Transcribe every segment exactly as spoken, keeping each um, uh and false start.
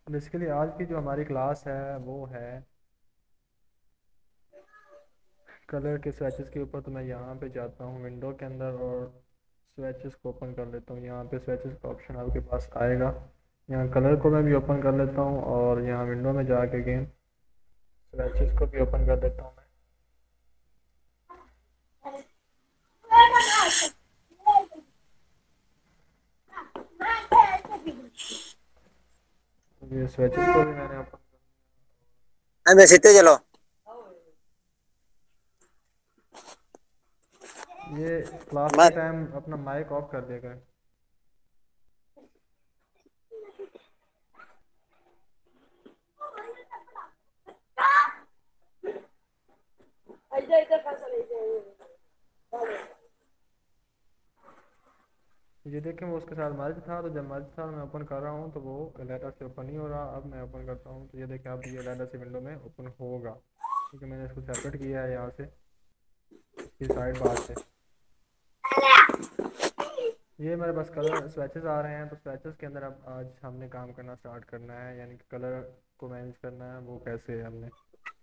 Basically आज की जो हमारी क्लास है वो है कलर के स्वेचेस के ऊपर। तो मैं यहाँ पे जाता हूँ विंडो के अंदर और स्वेचेस को ओपन कर लेता हूँ। यहाँ पे स्वेचेस का ऑप्शन आपके पास आएगा। यहाँ कलर को मैं भी ओपन कर लेता हूँ और यहाँ विंडो में जाके अगेन स्वेचेस को भी ओपन कर लेता हूँ मैं। ये स्वेचेस को भी मैंने ओपन मैं सीते चलो। ये क्लास के मत टाइम अपना माइक ऑफ कर देगा। ये देखें वो उसके साथ मर्ज था, तो जब मर्ज था मैं ओपन कर रहा हूँ तो वो लेटर से ओपन नहीं हो रहा। अब मैं ओपन करता हूँ तो ये देखें अब ये लेटर से विंडो में ओपन होगा, क्योंकि मैंने इसको सेपरेट किया है यहाँ से, इसकी साइड बार से। ये मेरे पास कलर स्वेचेस आ रहे हैं। तो स्वेचेस के अंदर अब आज हमने काम करना स्टार्ट करना है, यानी कि कलर को मैनेज करना है वो कैसे है हमने।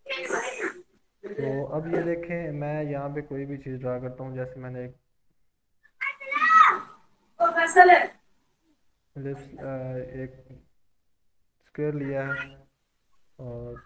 तो अब ये देखें मैं यहाँ पे कोई भी चीज़ ड्रा करता हूँ। जैसे मैंने एक लिप्स एक स्क्वायर लिया है और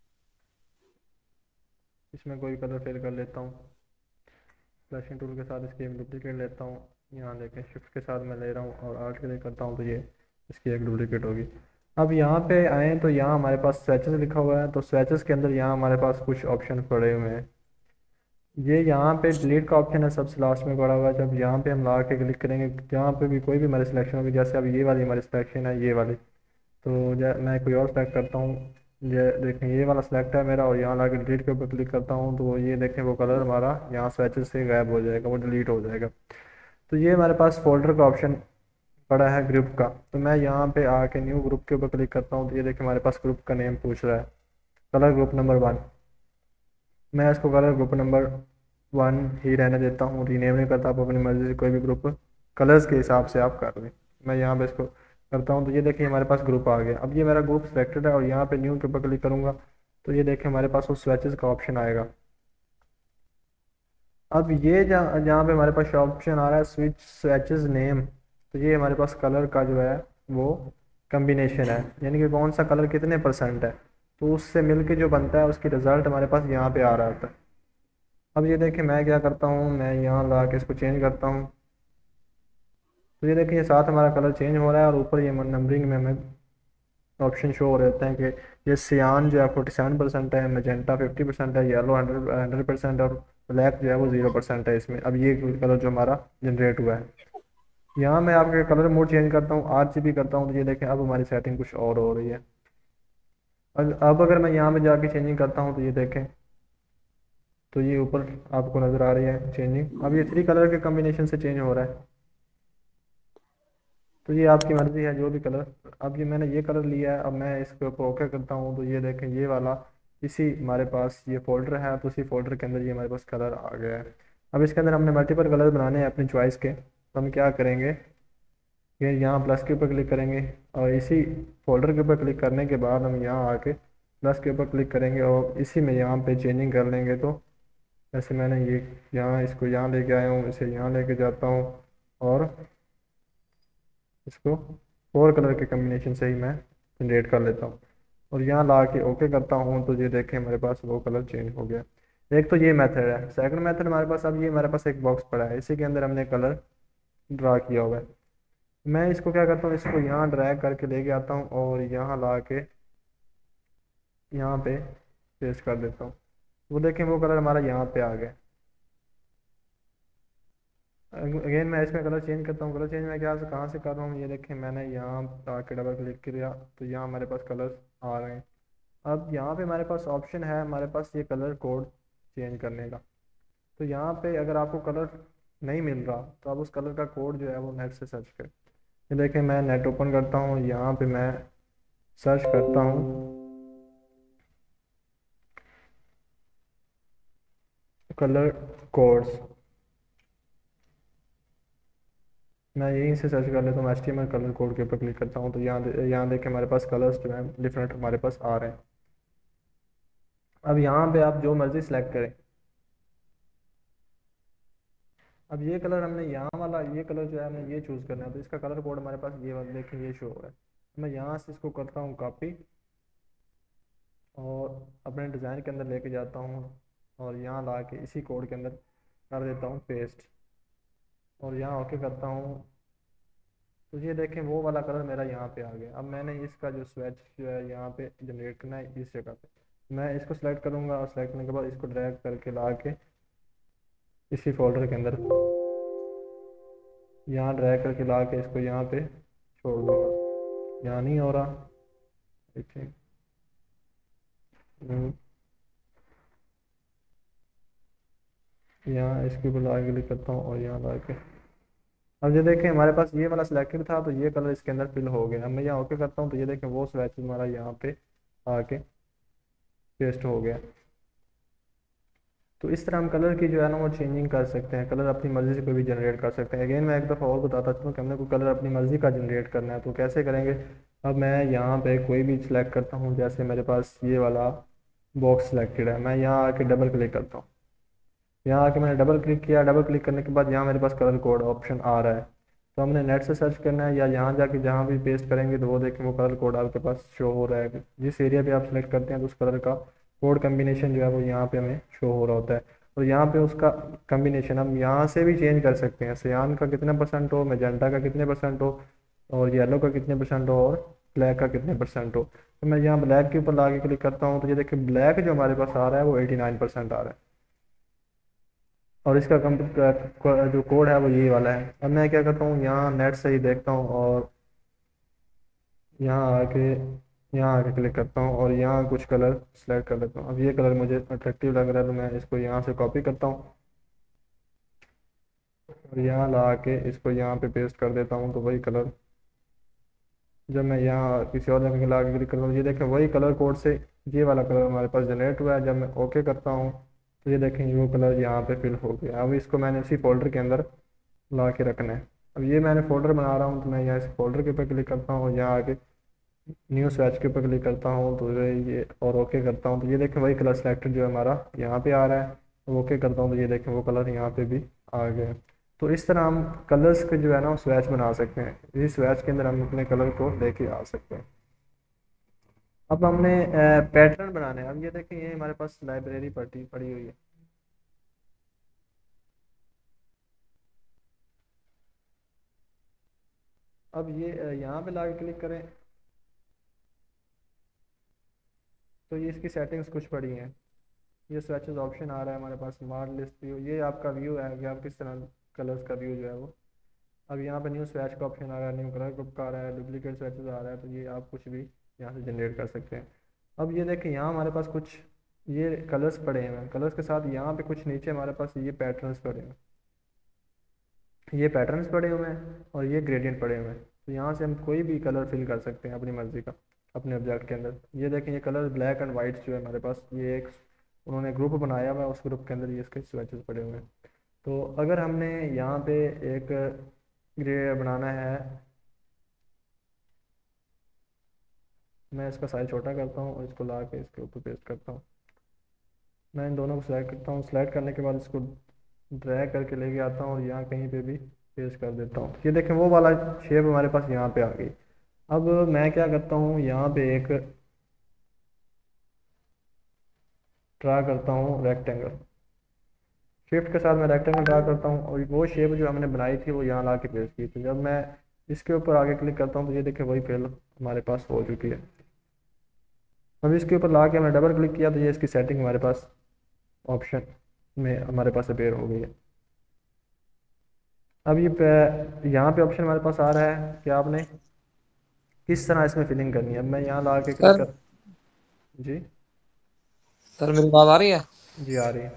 इसमें कोई कलर फिल कर लेता हूँ। फ्लैशिंग टूल के साथ इसकी एक डुप्लीकेट लेता हूँ। यहाँ देखें शिफ्ट के साथ मैं ले रहा हूँ और आर्ट क्लिक करता हूँ तो ये इसकी एक डुप्लीकेट होगी। अब यहाँ पे आए तो यहाँ हमारे पास स्वेचेस लिखा हुआ है। तो स्वेचेस के अंदर यहाँ हमारे पास कुछ ऑप्शन पड़े हुए हैं। ये यहाँ पे डिलीट का ऑप्शन है सबसे लास्ट में पड़ा हुआ है। जब यहाँ पे हम ला के क्लिक करेंगे, यहाँ पे भी कोई भी हमारी सिलेक्शन होगी, जैसे अब ये वाली हमारी सिलेक्शन है ये वाली, तो जै- मैं कोई और सेलेक्ट करता हूँ। ये देखें ये वाला सिलेक्ट है मेरा और यहाँ ला के डिलीट के ऊपर क्लिक करता हूँ तो ये देखें वो कलर हमारा यहाँ स्वेचेस से गायब हो जाएगा, वो डिलीट हो जाएगा। तो ये हमारे पास फोल्डर का ऑप्शन पड़ा है ग्रुप का। तो मैं यहाँ पे आके न्यू ग्रुप के ऊपर क्लिक करता हूँ तो ये देखिए हमारे पास ग्रुप का नेम पूछ रहा है, कलर ग्रुप नंबर वन। मैं इसको कलर ग्रुप नंबर वन ही रहने देता हूँ, रीनेम नहीं करता। आप अपनी मर्ज़ी से कोई भी ग्रुप कलर्स के हिसाब से आप कर लें। मैं यहाँ पे इसको करता हूँ तो ये देखिए हमारे पास ग्रुप आ गया। अब ये मेरा ग्रुप सेलेक्टेड है और यहाँ पे न्यू के ऊपर क्लिक करूँगा तो ये देखिए हमारे पास वो स्वेचेस का ऑप्शन आएगा। अब ये जहाँ जहाँ पे हमारे पास ऑप्शन आ रहा है स्विच स्वेचेस नेम, तो ये हमारे पास कलर का जो है वो कम्बिनेशन है, यानी कि कौन सा कलर कितने परसेंट है, तो उससे मिलके जो बनता है उसकी रिजल्ट हमारे पास यहाँ पे आ रहा होता है। अब ये देखिए मैं क्या करता हूँ, मैं यहाँ ला के इसको चेंज करता हूँ तो ये देखिए ये साथ हमारा कलर चेंज हो रहा है और ऊपर ये नंबरिंग में हमें ऑप्शन शो हो रहे होते हैं कि ये सियान जो है फोर्टी सेवन परसेंट है, मैजेंटा फिफ्टी परसेंट है, येलो हंड्रेड हंड्रेड परसेंट और ब्लैक जो है वो जीरो परसेंट है इसमें। अब ये कलर जो हमारा जनरेट हुआ है, यहाँ मैं आपके कलर मोड चेंज करता हूँ, आर जी बी करता हूँ तो ये देखें अब हमारी सेटिंग कुछ और हो रही है। अब अब अगर मैं यहाँ पे जाके चेंजिंग करता हूँ तो ये देखें तो ये ऊपर आपको नज़र आ रही है चेंजिंग। अब ये थ्री कलर के कम्बिनेशन से चेंज हो रहा है। तो ये आपकी मर्ज़ी है जो भी कलर। अब ये मैंने ये कलर लिया है, अब मैं इसके ऊपर ओके करता हूँ तो ये देखें ये वाला इसी हमारे पास ये फोल्डर है तो उसी फोल्डर के अंदर ये हमारे पास कलर आ गया है। अब इसके अंदर हमने मल्टीपल कलर बनाने हैं अपनी चॉइस के, तो हम क्या करेंगे, ये यहाँ प्लस के ऊपर क्लिक करेंगे और इसी फोल्डर के ऊपर क्लिक करने के बाद हम यहाँ आके प्लस के ऊपर क्लिक करेंगे और इसी में यहाँ पे चेंजिंग कर लेंगे। तो जैसे मैंने ये यहाँ इसको यहाँ लेके आया हूँ, इसे यहाँ लेके जाता हूँ और इसको फोर कलर के कम्बिनेशन से ही मैं जनरेट कर लेता हूँ और यहाँ ला के ओके करता हूँ तो ये देखें हमारे पास वो कलर चेंज हो गया। एक तो ये मेथड है। सेकंड मेथड हमारे पास, अब ये हमारे पास एक बॉक्स पड़ा है, इसी के अंदर हमने कलर ड्रा किया हुआ है। मैं इसको क्या करता हूँ, इसको यहाँ ड्रैग करके लेके आता हूँ और यहाँ ला के यहाँ पे पेस्ट कर देता हूँ। वो देखें वो कलर हमारा यहाँ पे आ गया। अगेन मैं इसमें कलर चेंज करता हूँ। कलर चेंज मैं क्या कहाँ से कर रहा हूँ, ये देखें मैंने यहाँ आके डबल क्लिक किया तो यहाँ हमारे पास कलर्स आ रहे हैं। अब यहाँ पे हमारे पास ऑप्शन है हमारे पास ये कलर कोड चेंज करने का। तो यहाँ पे अगर आपको कलर नहीं मिल रहा तो आप उस कलर का कोड जो है वो नेट से सर्च करें। ये देखें मैं नेट ओपन करता हूँ, यहाँ पे मैं सर्च करता हूँ कलर कोड्स। मैं यहीं से सर्च कर लेता हूँ, H T M L colour code के ऊपर क्लिक करता हूँ, तो यहाँ दे, यहाँ देख के हमारे पास कलर्स जो हैं डिफरेंट हमारे पास आ रहे हैं। अब यहाँ पे आप जो मर्ज़ी सेलेक्ट करें। अब ये कलर हमने यहाँ वाला ये कलर जो है हमें ये चूज़ करना है, तो इसका कलर कोड हमारे पास ये वाला देखें ये शो हो रहा है। मैं यहाँ से इसको करता हूँ कॉपी और अपने डिज़ाइन के अंदर लेके जाता हूँ और यहाँ ला के इसी कोड के अंदर कर देता हूँ पेस्ट और यहाँ ओके करता हूँ। तो ये देखें वो वाला कलर मेरा यहाँ पे आ गया। अब मैंने इसका जो स्वेच जो है यहाँ पे जनरेट करना है इस जगह पे, मैं इसको सेलेक्ट करूँगा और सेलेक्ट करने के बाद इसको ड्रैग करके ला के इसी फोल्डर के अंदर यहाँ ड्रैग करके ला के इसको यहाँ पे छोड़ दूँगा। यहाँ नहीं हो रहा, देखिए। हम्म, यहाँ इसके ऊपर ला के क्लिक करता हूँ और यहाँ ला के अब ये देखें हमारे पास ये वाला सिलेक्टेड था, तो ये कलर इसके अंदर फिल हो गया। अब मैं यहाँ ओके करता हूँ तो ये देखें वो स्वेच हमारा यहाँ पे आके पेस्ट हो गया। तो इस तरह हम कलर की जो है ना वो चेंजिंग कर सकते हैं, कलर अपनी मर्ज़ी से कोई भी जनरेट कर सकते हैं। अगेन मैं एक दफ़ा और बताता चलूँ कि हमने कोई कलर अपनी मर्ज़ी का जनरेट करना है तो कैसे करेंगे। अब मैं यहाँ पे कोई भी सिलेक्ट करता हूँ, जैसे मेरे पास ये वाला बॉक्स सिलेक्टेड है, मैं यहाँ आके डबल क्लिक करता हूँ। यहाँ आके मैंने डबल क्लिक किया, डबल क्लिक करने के बाद यहाँ मेरे पास कलर कोड ऑप्शन आ रहा है। तो हमने नेट से सर्च करना है या यहाँ जाके जहाँ भी पेस्ट करेंगे तो वो देखें वो कलर कोड आपके पास शो हो रहा है। जिस एरिया पे आप सेलेक्ट करते हैं तो उस कलर का कोड कम्बिनेशन जो है वो यहाँ पे हमें शो हो रहा होता है। और यहाँ पे उसका कम्बिनेशन हम यहाँ से भी चेंज कर सकते हैं, सियान का कितने परसेंट हो, मेजेंटा का कितने परसेंट हो, और येलो का कितने परसेंट हो, और ब्लैक का कितने परसेंट हो। तो मैं यहाँ ब्लैक के ऊपर ला के क्लिक करता हूँ तो ये देखिए ब्लैक जो हमारे पास आ रहा है वो एटी नाइन परसेंट आ रहा है और इसका कम जो कोड है वो यही वाला है। अब मैं क्या करता हूँ यहाँ नेट से ही देखता हूँ और यहाँ आके यहाँ आके क्लिक करता हूँ और यहाँ कुछ कलर सेलेक्ट कर लेता हूँ। अब ये कलर मुझे अट्रैक्टिव लग रहा है तो मैं इसको यहाँ से कॉपी करता हूँ और यहाँ ला के इसको यहाँ पे पेस्ट कर देता हूँ। तो वही कलर जब मैं यहाँ किसी और जगह के ला के क्लिक करता हूँ ये देखें वही कलर कोड से ये वाला कलर हमारे पास जनरेट हुआ है। जब मैं ओके करता हूँ तो ये देखें वो कलर यहाँ पे फिल हो गया। अब इसको मैंने उसी फोल्डर के अंदर ला के रखना है। अब ये मैंने फोल्डर बना रहा हूँ तो मैं यहाँ इस फोल्डर के ऊपर क्लिक करता हूँ और यहाँ आके न्यू स्वेच के ऊपर क्लिक करता हूँ तो ये और ओके करता हूँ तो ये देखें वही कलर सेलेक्टेड जो है हमारा यहाँ पे आ रहा है। ओके करता हूँ तो ये देखें वो कलर यहाँ पे भी आ गया। तो इस तरह हम कलर्स के जो है ना वो स्वेच बना सकते हैं। इस स्वेच के अंदर हम अपने कलर को लेके आ सकते हैं। अब हमने पैटर्न बनाने हैं। अब ये देखें ये हमारे पास लाइब्रेरी पड़ी पड़ी हुई है। अब ये अ, यहाँ पे ला के क्लिक करें तो ये इसकी सेटिंग्स कुछ पड़ी हैं। ये स्वेचेस ऑप्शन आ रहा है हमारे पास, स्मार्ट लिस्ट व्यू, ये आपका व्यू है कि आप किस तरह कलर्स का व्यू जो है वो। अब यहाँ पे न्यू स्वेच का ऑप्शन आ रहा है, न्यू कलर ग्रुप का आ रहा है, डुप्लीकेट स्वेचेस आ रहा है, तो ये आप कुछ भी यहाँ से जनरेट कर सकते हैं। अब ये देखें यहाँ हमारे पास कुछ ये कलर्स पड़े हुए हैं, कलर्स के साथ यहाँ पे कुछ नीचे हमारे पास ये पैटर्न्स पड़े हुए हैं, ये पैटर्न्स पड़े हुए हैं और ये ग्रेडियंट पड़े हुए हैं। तो यहाँ से हम कोई भी कलर फिल कर सकते हैं अपनी मर्ज़ी का अपने ऑब्जेक्ट के अंदर। ये देखें ये कलर ब्लैक एंड वाइट जो है हमारे पास, ये एक उन्होंने ग्रुप बनाया हुआ है, उस ग्रुप के अंदर ये इसके स्वेचेस पड़े हुए हैं। तो अगर हमने यहाँ पे एक ग्रे बनाना है, मैं इसका साइज छोटा करता हूँ और इसको ला के इसके ऊपर पेस्ट करता हूँ। मैं इन दोनों को सिलेक्ट करता हूँ, सिलेक्ट करने के बाद इसको ड्रैग करके लेके आता हूँ और यहाँ कहीं पे भी पेस्ट कर देता हूँ। ये देखें वो वाला शेप हमारे पास यहाँ पे आ गई। अब मैं क्या करता हूँ यहाँ पे एक ड्रा करता हूँ रेक्टेंगल, शिफ्ट के साथ मैं रेक्टेंगल ड्रा करता हूँ और वो शेप जो हमने बनाई थी वो यहाँ ला के पेस्ट की थी। जब मैं इसके ऊपर आगे क्लिक करता हूँ तो ये देखें वही फिल हमारे पास हो चुकी है। अब इसके ऊपर ला के हमने डबल क्लिक किया तो ये इसकी सेटिंग हमारे पास ऑप्शन में हमारे पास अपेयर हो गई है। अब ये पे- यहाँ पे ऑप्शन हमारे पास आ रहा है कि आपने किस तरह इसमें फिलिंग करनी है। अब मैं यहाँ ला के क्लिक सर कर जी सर मेरी बात आ रही है? जी आ रही है।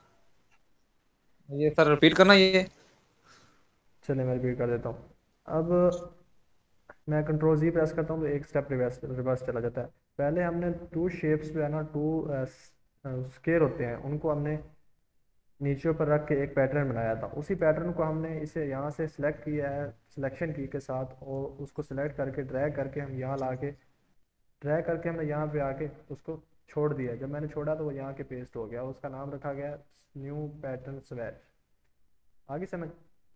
ये सर रिपीट करना ये। चलिए मैं रिपीट कर देता हूँ। अब मैं कंट्रोल जी प्रेस करता हूँ तो एक स्टेप रिवर्स रिवर्स चला जाता है। पहले हमने टू शेप्स जो है ना, टू स्केयर होते हैं, उनको हमने नीचे ऊपर रख के एक पैटर्न बनाया था, उसी पैटर्न को हमने इसे यहाँ से सिलेक्ट किया है सिलेक्शन की के साथ, और उसको सिलेक्ट करके ड्रैग करके हम यहाँ ला के ड्रैग करके हमने यहाँ पे आके उसको छोड़ दिया। जब मैंने छोड़ा तो वो यहाँ के पेस्ट हो गया, उसका नाम रखा गया न्यू पैटर्न स्वैच। आगे समझ?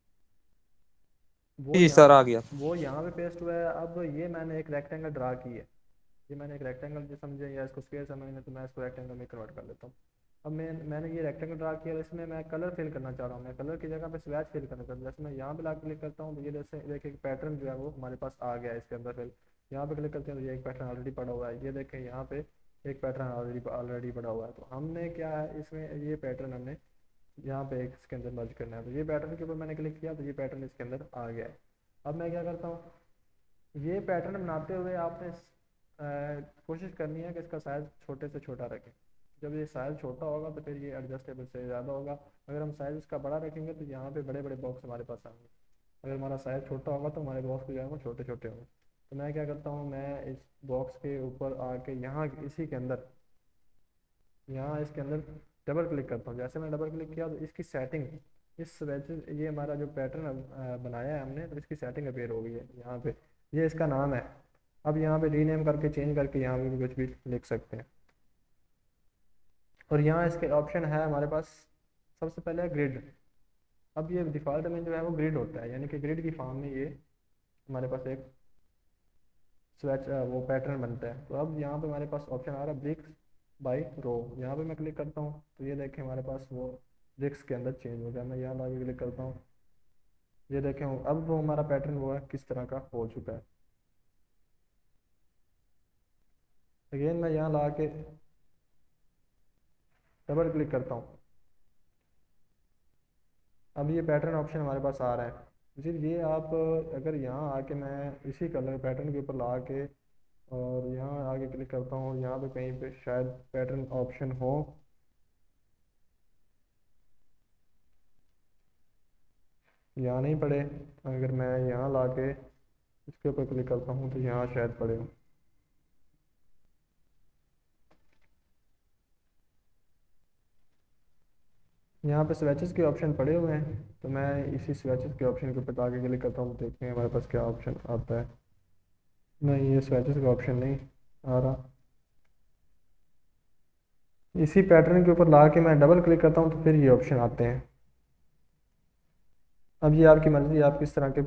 वो जी यहाँ सर आ गया। वो यहाँ पे पेस्ट हुआ है। अब ये मैंने एक रेक्टेंगल ड्रा की है, ये मैंने एक रेक्टेंगल जो समझे या इसको स्क्वायर समझने, तो मैं इसको रेक्टेंगल में कन्वर्ट कर लेता हूँ। अब मैं मैंने ये रेक्टेंगल ड्रा किया, इसमें मैं कलर फिल करना चाह रहा हूँ, मैं कलर की जगह पे स्वैच फिल करना चाहता हूँ। जैसे मैं यहाँ पे ला क्लिक करता हूँ तो ये जैसे देखिए पैटर्न जो है वो हमारे पास आ गया है इसके अंदर फिल। यहाँ पे क्लिक करते हैं तो ये एक पैटर्न ऑलरेडी पड़ा हुआ है, ये देखें यहाँ पे एक पैटर्न ऑलरेडी ऑलरेडी पड़ा हुआ है। तो हमने क्या है इसमें ये पैटर्न हमने यहाँ पे एक इसके अंदर मर्ज करना है, तो ये पैटर्न के ऊपर मैंने क्लिक किया तो ये पैटर्न इसके अंदर आ गया है। अब मैं क्या करता हूँ, ये पैटर्न बनाते हुए आपने अ, कोशिश करनी है कि इसका साइज़ छोटे से छोटा रखें। जब ये साइज़ छोटा होगा तो फिर ये एडजस्टेबल से ज़्यादा होगा। अगर हम साइज़ इसका बड़ा रखेंगे तो यहाँ पे बड़े बड़े बॉक्स हमारे पास आएंगे, अगर हमारा साइज़ छोटा होगा तो हमारे बॉक्स जो है वो छोटे छोटे होंगे। तो मैं क्या करता हूँ, मैं इस बॉक्स के ऊपर आके यहाँ इसी के अंदर यहाँ इसके अंदर डबल क्लिक करता हूँ। जैसे मैं डबल क्लिक किया तो इसकी सेटिंग इस स्वेचेस ये हमारा जो पैटर्न बनाया है हमने, तो इसकी सेटिंग अपेयर हो गई है यहाँ पे, ये इसका नाम है। अब यहाँ पे रीनेम करके चेंज करके यहाँ पे भी कुछ भी लिख सकते हैं। और यहाँ इसके ऑप्शन है हमारे पास, सबसे पहले है ग्रिड। अब ये डिफ़ॉल्ट में जो है वो ग्रिड होता है, यानी कि ग्रिड की फॉर्म में ये हमारे पास एक स्वेच वो पैटर्न बनता है। तो अब यहाँ पे हमारे पास ऑप्शन आ रहा है ब्रिक्स बाई रो, यहाँ पे मैं क्लिक करता हूँ तो ये देखें हमारे पास वो ब्रिक्स के अंदर चेंज हो गया। मैं यहाँ लाके क्लिक करता हूँ, ये देखें अब वो हमारा पैटर्न वो है किस तरह का हो चुका है। अगेन मैं यहाँ ला के डबल क्लिक करता हूँ, अब ये पैटर्न ऑप्शन हमारे पास आ रहा है जी। ये आप अगर यहाँ आके मैं इसी कलर पैटर्न के ऊपर ला के और यहाँ आगे क्लिक करता हूँ, यहाँ पे कहीं पे शायद पैटर्न ऑप्शन हो, यहाँ नहीं पड़े। अगर मैं यहाँ ला के इसके ऊपर क्लिक करता हूँ तो यहाँ शायद पड़े हो। यहाँ पे स्वेचेस के ऑप्शन पड़े हुए हैं, तो मैं इसी स्वेचेस के ऑप्शन के ऊपर आगे क्लिक करता हूँ तो देखते हैं हमारे पास क्या ऑप्शन आता है। नहीं, ये स्वेचेस का ऑप्शन नहीं आ रहा। इसी पैटर्न के ऊपर ला के मैं डबल क्लिक करता हूँ तो फिर ये ऑप्शन आते हैं। अब ये आपकी मर्ज़ी, आप किस तरह के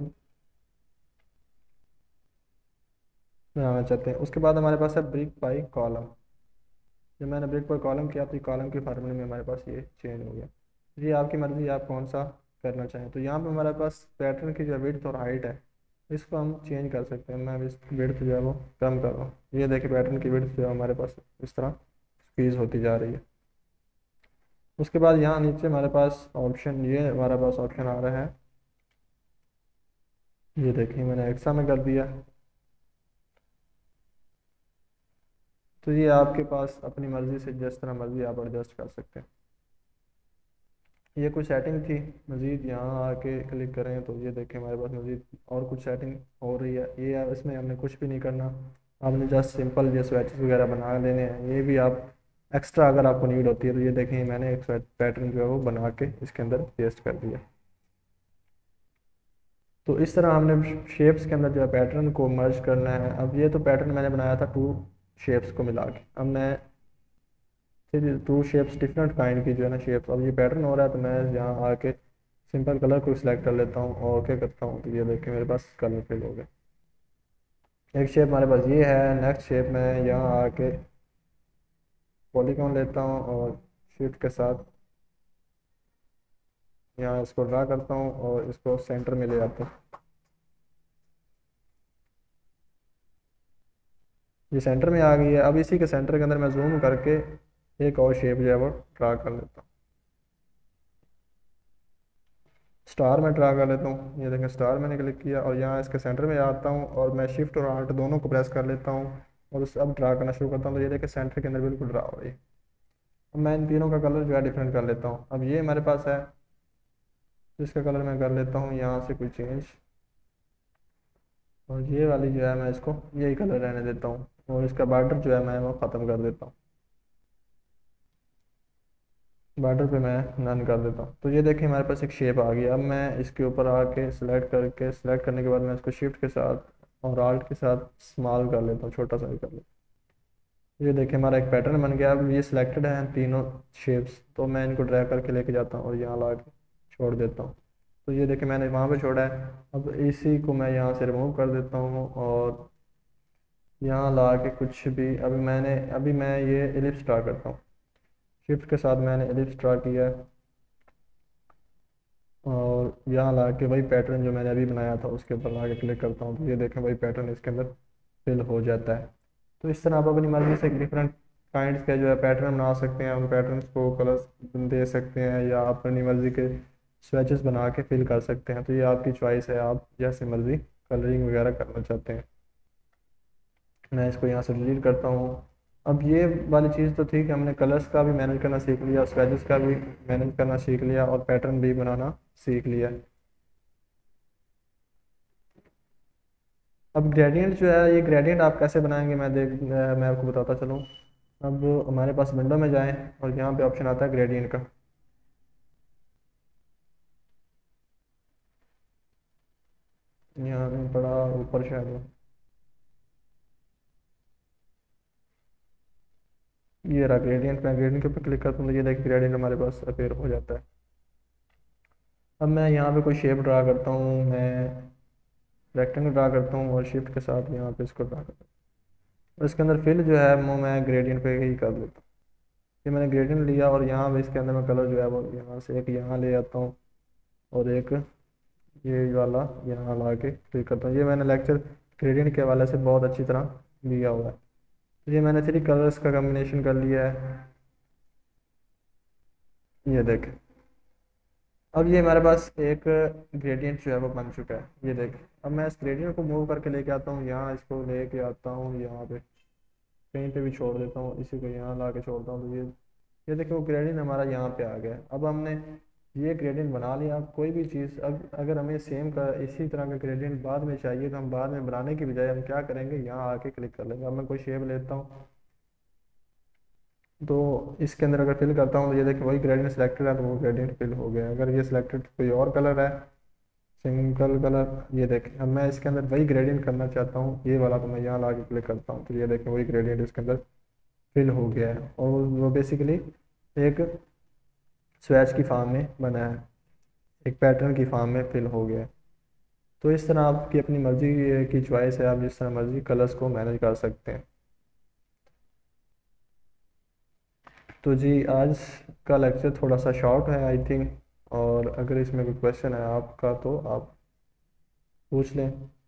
बनाना चाहते हैं। उसके बाद हमारे पास है ब्रिक बाई कॉलम। जब मैंने ब्रिक बाई कॉलम किया तो कॉलम के फार्मूले में हमारे पास ये चेंज हो गया। ये आपकी मर्ज़ी, आप कौन सा करना चाहें। तो यहाँ पे हमारे पास पैटर्न की जो विड्थ और हाइट है इसको हम चेंज कर सकते हैं। मैं इस विड्थ जो है वो कम कर रहा हूँ, ये देखिए पैटर्न की विड्थ जो है हमारे पास इस तरह स्क्वीज़ होती जा रही है। उसके बाद यहाँ नीचे हमारे पास ऑप्शन, ये हमारे पास ऑप्शन आ रहा है, ये देखिए मैंने एक्स्ट्रा में कर दिया। तो ये आपके पास अपनी मर्ज़ी से जिस तरह मर्ज़ी आप एडजस्ट कर सकते हैं। ये कुछ सेटिंग थी। मज़ीद यहाँ आके क्लिक करें तो ये देखें हमारे पास मज़ीद और कुछ सेटिंग हो रही है। ये इसमें हमने कुछ भी नहीं करना, आपने जस्ट सिंपल ये स्वेचेस वगैरह बना लेने हैं। ये भी आप एक्स्ट्रा अगर आपको नीड होती है तो ये देखें मैंने एक पैटर्न जो है वो बना के इसके अंदर पेस्ट कर दिया। तो इस तरह हमने शेप्स के अंदर जो है पैटर्न को मर्ज करना है। अब ये तो पैटर्न मैंने बनाया था टू शेप्स को मिला के, अब मैं फिर टू शेप्स डिफरेंट काइंड की जो है ना शेप्स, अब ये पैटर्न हो रहा है तो मैं यहाँ आके सिंपल कलर को सिलेक्ट कर लेता हूँ और क्या करता हूँ तो ये देखिए मेरे पास कलर फिल हो गया। एक शेप हमारे पास ये है। नेक्स्ट शेप में यहाँ आके पॉलीगॉन लेता हूँ और शिफ्ट के साथ यहाँ इसको ड्रा करता हूँ और इसको सेंटर में ले आता हूँ। ये सेंटर में आ गई है। अब इसी के सेंटर के अंदर मैं जूम करके एक और शेप जो है वो ड्रा कर लेता हूँ, स्टार में ड्रा कर लेता हूँ। ये देखें स्टार मैंने क्लिक किया और यहाँ इसके सेंटर में आता हूँ और मैं शिफ्ट और आल्ट दोनों को प्रेस कर लेता हूँ और उस अब ड्रा करना शुरू करता हूँ। तो ये देखें सेंटर के अंदर बिल्कुल ड्रा हो रही है। अब मैं इन तीनों का कलर जो है डिफरेंट कर लेता हूँ। अब ये हमारे पास है, इसका कलर मैं कर लेता हूँ यहाँ से कोई चेंज, और ये वाली जो है मैं इसको यही कलर रहने देता हूँ और इसका बॉर्डर जो है मैं वो ख़त्म कर देता हूँ। बॉर्डर पे मैं नन कर देता हूँ। तो ये देखिए हमारे पास एक शेप आ गया। अब मैं इसके ऊपर आके सिलेक्ट करके, सिलेक्ट करने के बाद मैं इसको शिफ्ट के साथ और आल्ट के साथ स्मॉल कर लेता हूँ, छोटा सा ही कर लेता हूँ। ये देखिए हमारा एक पैटर्न बन गया। अब ये सिलेक्टेड है तीनों शेप्स, तो मैं इनको ड्रैग करके लेके जाता हूँ और यहाँ ला के छोड़ देता हूँ। तो ये देखिए मैंने वहाँ पे छोड़ा है। अब इसी को मैं यहाँ से रिमूव कर देता हूँ और यहाँ ला के कुछ भी, अभी मैंने अभी मैं ये एलिप्स ड्रा करता हूँ। शिफ्ट के साथ मैंने एलिप्स ड्रा किया है और यहाँ ला के वही पैटर्न जो मैंने अभी बनाया था उसके ऊपर ला के क्लिक करता हूँ, तो ये देखें वही पैटर्न इसके अंदर फिल हो जाता है। तो इस तरह आप अपनी मर्ज़ी से डिफरेंट काइंड्स के जो है पैटर्न बना सकते हैं। उन पैटर्न्स को कलर्स दे सकते हैं या आप अपनी मर्ज़ी के स्वेचेस बना के फिल कर सकते हैं। तो ये आपकी चॉइस है, आप जैसे मर्ज़ी कलरिंग वगैरह करना चाहते हैं। मैं इसको यहाँ से डिलीट करता हूँ। अब ये वाली चीज़ तो ठीक है, हमने कलर्स का भी मैनेज करना सीख लिया, स्वेचेस का भी मैनेज करना सीख लिया और पैटर्न भी बनाना सीख लिया। अब ग्रेडियंट जो है, ये ग्रेडियंट आप कैसे बनाएंगे मैं देख मैं आपको बताता चलूँ। अब हमारे पास विंडो में जाएं और यहाँ पे ऑप्शन आता है ग्रेडियंट का। यहाँ पे बड़ा ऊपर शायद है। ये रहा ग्रेडियंट। मैं ग्रेडियंट के ऊपर क्लिक करता हूँ तो ये देखिए ग्रेडियंट हमारे पास अपीयर हो जाता है। अब मैं यहाँ पे कोई शेप ड्रा करता हूँ, मैं रेक्टेंगल ड्रा करता हूँ और शिफ्ट के साथ यहाँ पे इसको ड्रा करता हूँ और इसके अंदर फिल जो है वो मैं ग्रेडियंट पे ही कर देता हूँ। ये मैंने ग्रेडियंट लिया और यहाँ पे इसके अंदर मैं कलर जो है वो यहाँ से एक यहाँ ले आता हूँ और एक ये वाला यहाँ ला के क्लिक करता हूँ। ये मैंने लेक्चर ग्रेडियंट के हवाले से बहुत अच्छी तरह लिया हुआ है। तो ये मैंने थ्री कलर्स का कम्बिनेशन कर लिया है, ये देखें। अब ये हमारे पास एक ग्रेडियंट जो है वो बन चुका है, ये देखें। अब मैं इस ग्रेडियंट को मूव करके लेके आता हूँ, यहाँ इसको लेके आता हूँ, यहाँ पे कहीं पे भी छोड़ देता हूँ, इसी को यहाँ ला के छोड़ता हूँ। तो ये ये देखो वो ग्रेडियंट हमारा यहाँ पे आ गया है। अब हमने ये ग्रेडियंट बना लिया। कोई भी चीज़ अग, अगर हमें सेम का इसी तरह का ग्रेडियंट बाद में चाहिए तो हम बाद में बनाने की बजाय हम क्या करेंगे, यहाँ आके क्लिक कर लेंगे। अब मैं कोई शेप लेता हूँ तो इसके अंदर अगर फिल करता हूँ तो ये देखिए वही ग्रेडियंट सिलेक्टेड है, तो वो ग्रेडियंट फिल हो गया। अगर ये सिलेक्टेड कोई और कलर है, सिंगल कलर, ये देखें। अब मैं इसके अंदर वही ग्रेडियंट करना चाहता हूँ ये वाला, तो मैं यहाँ ला के क्लिक करता हूँ तो ये देखें वही ग्रेडियंट इसके अंदर फिल हो गया है और वो बेसिकली एक स्वेच की फॉर्म में बना है, एक पैटर्न की फॉर्म में फिल हो गया है। तो इस तरह आपकी अपनी मर्ज़ी की चॉइस है, आप जिस तरह मर्ज़ी कलर्स को मैनेज कर सकते हैं। तो जी आज का लेक्चर थोड़ा सा शॉर्ट है आई थिंक, और अगर इसमें कोई क्वेश्चन है आपका तो आप पूछ लें।